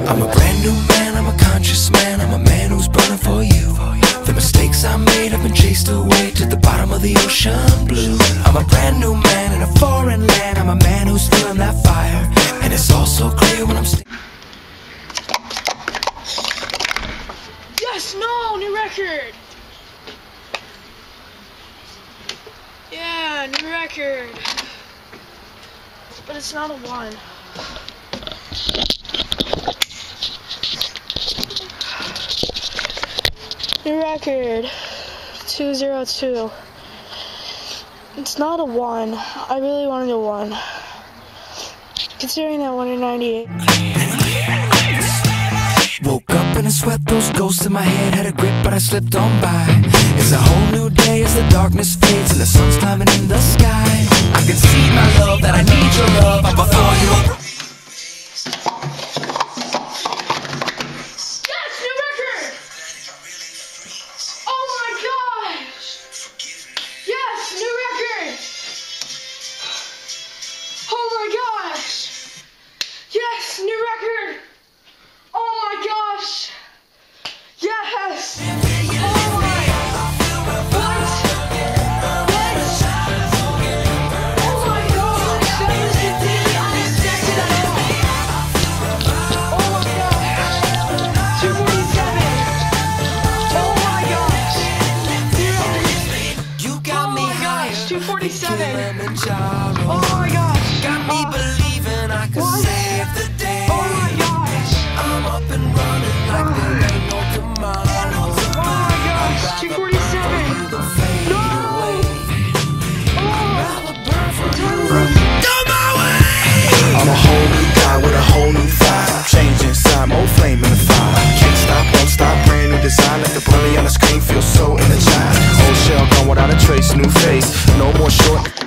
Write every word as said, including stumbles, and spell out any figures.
I'm a brand new man, I'm a conscious man, I'm a man who's burning for you. The mistakes I made have been chased away to the bottom of the ocean blue. I'm a brand new man in a foreign land, I'm a man who's feeling that fire. And it's all so clear when I'm st Yes, no, new record. Yeah, new record. But it's not a one. New record, two zero two. It's not a one. I really wanted a one. Considering that one in ninety-eight. Woke up in a sweat, those ghosts in my head had a grip, but I slipped on by. It's a whole new day as the darkness fades and the sun's climbing in the sky. I can see my love, that I need your love, I'm before you. Yes, new record! Oh my gosh! Yes! Oh my... What? What? Oh my gosh! That was completely unexpected at all! Oh my gosh! two forty-seven! Oh my gosh! You got me high, two forty-seven! Oh my gosh! Got me believing I could What? save the day. Oh my gosh! I'm up and running like there ain't no tomorrow. Oh my gosh! two forty-seven! No! I'm a whole new guy with a whole new vibe. Change inside, more flame in the fire. Can't stop, won't stop, brand new design. Let the bully on the screen feel so energized. Old shell gone without a trace, new face. No more short